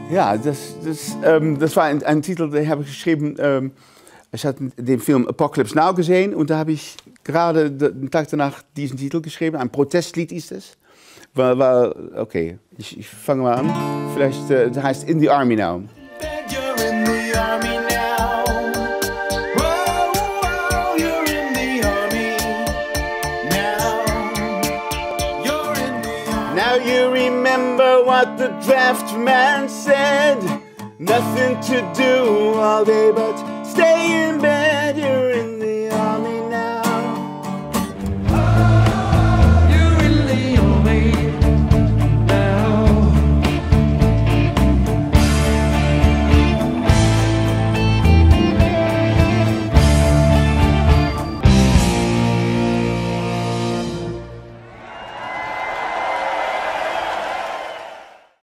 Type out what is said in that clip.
Ja, das war ein Titel, den habe ich geschrieben. Ich hatte den Film Apocalypse Now gesehen und da habe ich gerade den Tag danach diesen Titel geschrieben. Ein Protestlied ist es. Okay, ich fange mal an. Vielleicht, das heißt In the Army Now. Now you remember what the draft man said. Nothing to do all day but stay in bed. You're in